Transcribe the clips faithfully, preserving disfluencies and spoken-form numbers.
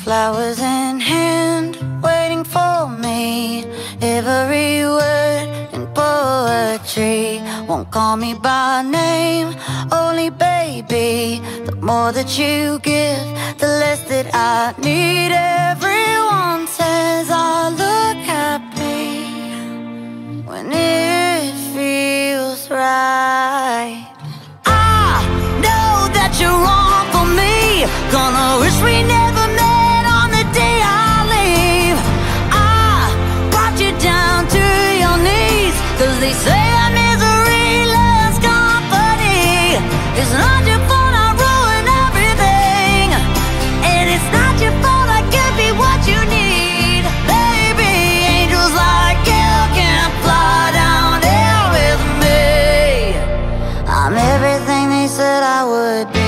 flowers in hand, waiting for me. Every word in poetry won't call me by name, only baby. The more that you give, the less that I need. Everyone says I look happy when it feels right. I know that you're wrong for me, gonna wish we never met on the day I leave. I brought you down to your knees, cause they say that misery loves company. It's not your fault I ruined everything, and it's not your fault I can't be what you need. Baby, angels like you can fly down here with me. I'm everything they said I would be.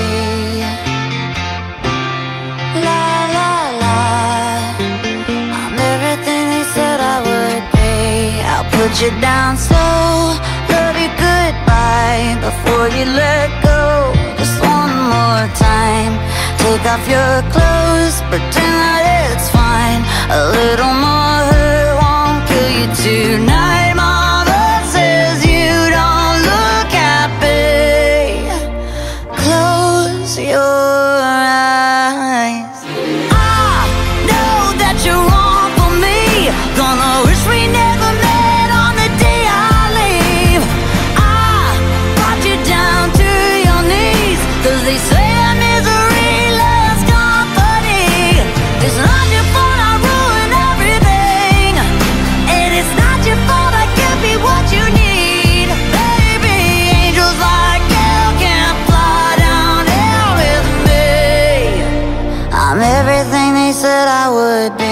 Put you down slow, love you goodbye before you let go. Just one more time, take off your clothes, pretend that it's fine. A little more hurt won't kill you tonight. Mama says you don't look happy. Close your eyes. I know that you're wrong for me, gonna wish we never met. They say that misery loves company. It's not your fault I ruined everything, and it's not your fault I can't be what you need. Baby, angels like you can fly down here with me. I'm everything they said I would be.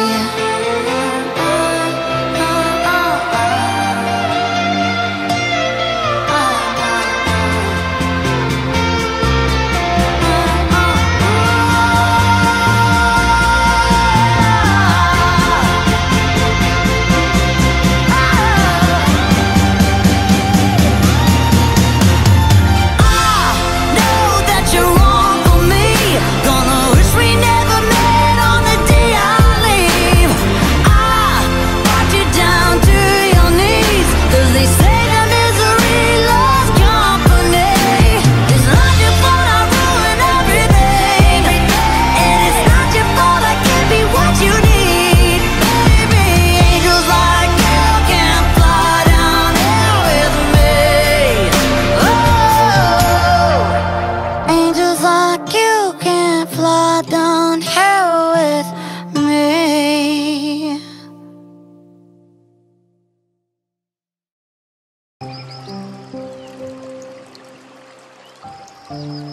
Down here with me.